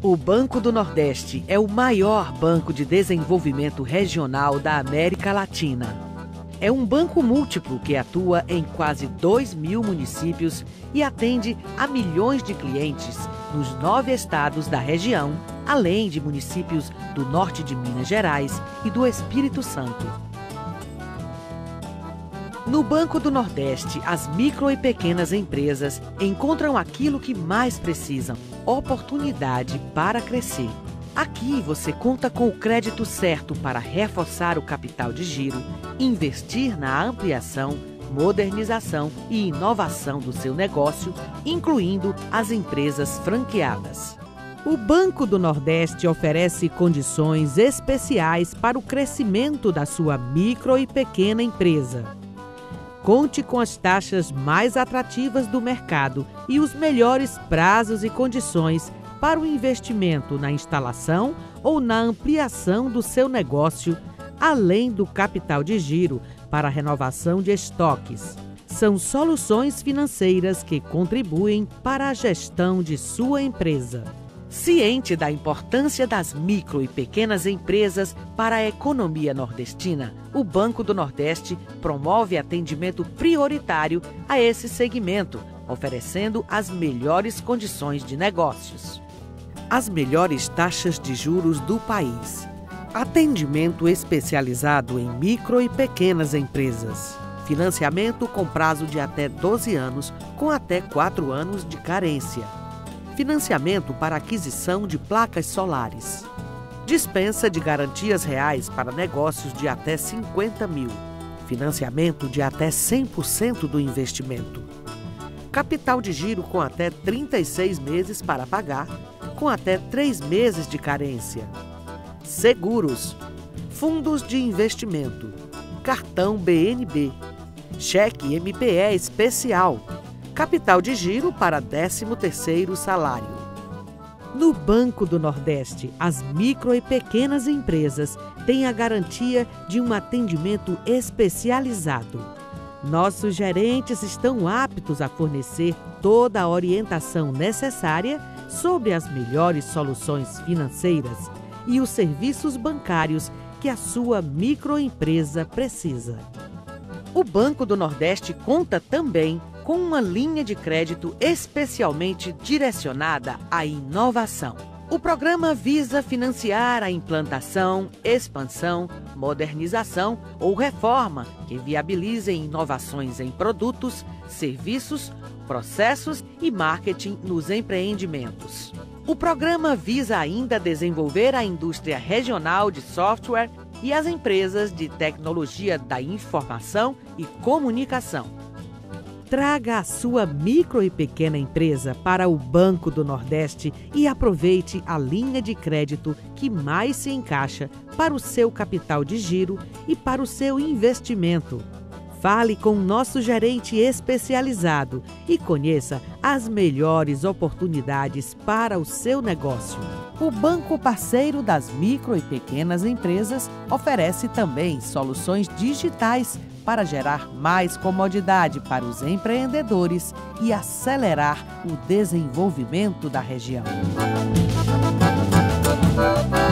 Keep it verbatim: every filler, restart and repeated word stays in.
O Banco do Nordeste é o maior banco de desenvolvimento regional da América Latina. É um banco múltiplo que atua em quase dois mil municípios e atende a milhões de clientes nos nove estados da região, além de municípios do norte de Minas Gerais e do Espírito Santo. No Banco do Nordeste, as micro e pequenas empresas encontram aquilo que mais precisam: oportunidade para crescer. Aqui você conta com o crédito certo para reforçar o capital de giro, investir na ampliação, modernização e inovação do seu negócio, incluindo as empresas franqueadas. O Banco do Nordeste oferece condições especiais para o crescimento da sua micro e pequena empresa. Conte com as taxas mais atrativas do mercado e os melhores prazos e condições para o investimento na instalação ou na ampliação do seu negócio, além do capital de giro para a renovação de estoques. São soluções financeiras que contribuem para a gestão de sua empresa. Ciente da importância das micro e pequenas empresas para a economia nordestina, o Banco do Nordeste promove atendimento prioritário a esse segmento, oferecendo as melhores condições de negócios. As melhores taxas de juros do país. Atendimento especializado em micro e pequenas empresas. Financiamento com prazo de até doze anos, com até quatro anos de carência. Financiamento para aquisição de placas solares. Dispensa de garantias reais para negócios de até cinquenta mil. Financiamento de até cem por cento do investimento. Capital de giro com até trinta e seis meses para pagar, com até três meses de carência. Seguros. Fundos de investimento. Cartão B N B. Cheque M P E especial. Capital de giro para décimo terceiro salário. No Banco do Nordeste, as micro e pequenas empresas têm a garantia de um atendimento especializado. Nossos gerentes estão aptos a fornecer toda a orientação necessária sobre as melhores soluções financeiras e os serviços bancários que a sua microempresa precisa. O Banco do Nordeste conta também com uma linha de crédito especialmente direcionada à inovação. O programa visa financiar a implantação, expansão, modernização ou reforma que viabilizem inovações em produtos, serviços, processos e marketing nos empreendimentos. O programa visa ainda desenvolver a indústria regional de software e as empresas de tecnologia da informação e comunicação. Traga a sua micro e pequena empresa para o Banco do Nordeste e aproveite a linha de crédito que mais se encaixa para o seu capital de giro e para o seu investimento. Fale com o nosso gerente especializado e conheça as melhores oportunidades para o seu negócio. O Banco Parceiro das Micro e Pequenas Empresas oferece também soluções digitais para gerar mais comodidade para os empreendedores e acelerar o desenvolvimento da região.